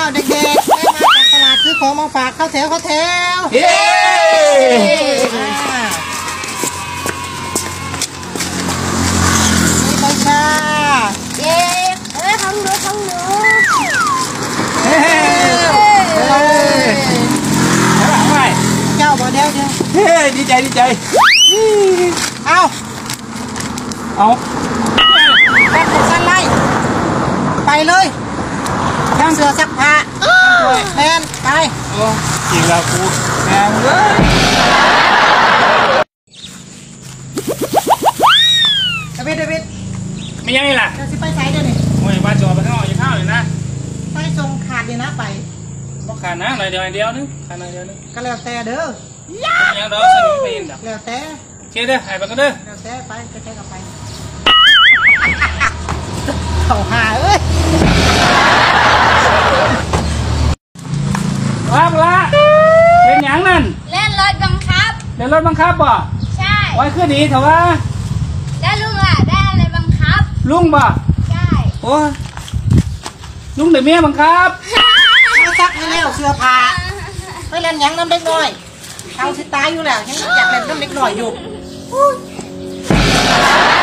าวเด็กๆได้มาจากตลาดซื้อของมาฝากเข้าแถวเย้นี่ไปค่ะเย้ของหนูเฮ้เจ้าบ่เดียวเฮ้ดีใจเอาแป๊บสั้นไล่ไปเลยทางเสือซักผ้าแทนไปจริงแล้วกูแม่เลยเดวิดไม่ยังไงล่ะจะไปไซด์เดี๋ยวนี้โอ้ยว่าจอไปข้างนอกยังข้าวอยู่นะไปส่งขาดดีนะไปบอกขาดนะหน่อยเดียวนึงขาดหน่อยเดียวนึงก็แล้วแต่เด้อยังเราสนิทไปเองดับแล้วแต่เชื่อเด้อหายไปกันเด้อแล้วแต่ไปจะใช้กับไปเขาหาเอ้ยละเป็นหยังนั่นเล่นรถบังคับเล่นรถบังคับบ่ใช่ไว้ขึ้นดีเถอะวะแล้วลุงอ่ะได้อะไรบังคับลุงบ่ใช่โอ้ลุงเดี๋ยวเมียบังคับไม่ซักให้แล้วเสื้อผ้าไม่เล่นยังน้ำเล็กน้อยเขาสิตายอยู่แล้วยังอยากเล่นน้ำเล็กน้อยอยู่